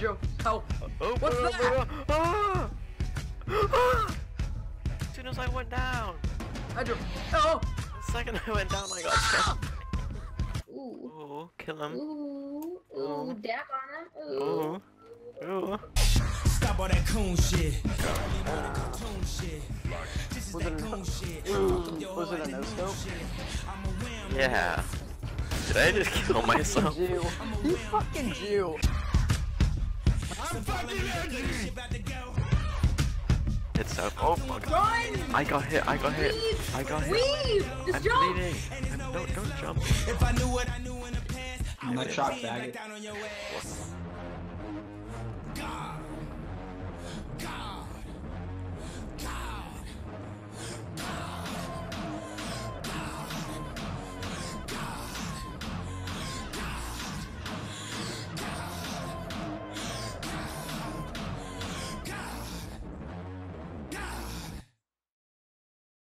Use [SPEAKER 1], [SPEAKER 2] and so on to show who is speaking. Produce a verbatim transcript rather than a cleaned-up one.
[SPEAKER 1] Edro, help!
[SPEAKER 2] Oh,
[SPEAKER 1] What's
[SPEAKER 2] oh,
[SPEAKER 1] that?
[SPEAKER 2] oh, oh, oh. As soon as I went down,
[SPEAKER 1] Edro, oh!
[SPEAKER 2] the second I went down, I got shot.
[SPEAKER 3] Ooh.
[SPEAKER 2] Ooh, kill him.
[SPEAKER 3] Ooh. Ooh.
[SPEAKER 2] Ooh.
[SPEAKER 3] Dap on him. Ooh.
[SPEAKER 2] Ooh. Ooh.
[SPEAKER 4] Stop all that coon shit.
[SPEAKER 5] Was it, a, was it a no-scope?
[SPEAKER 2] Yeah. Did I just kill myself?
[SPEAKER 5] Jew. You fucking Jew.
[SPEAKER 4] I'm fucking edgy.
[SPEAKER 2] It's so. Oh my god. I got hit. I got hit. I got hit.
[SPEAKER 3] Weave! Just
[SPEAKER 2] I'm
[SPEAKER 3] jump!
[SPEAKER 2] bleeding. I'm, don't, don't jump.
[SPEAKER 4] If I knew what I knew in the past, I
[SPEAKER 6] Nut
[SPEAKER 4] would've
[SPEAKER 6] shot
[SPEAKER 4] been back
[SPEAKER 6] faggot.
[SPEAKER 4] down on your ass.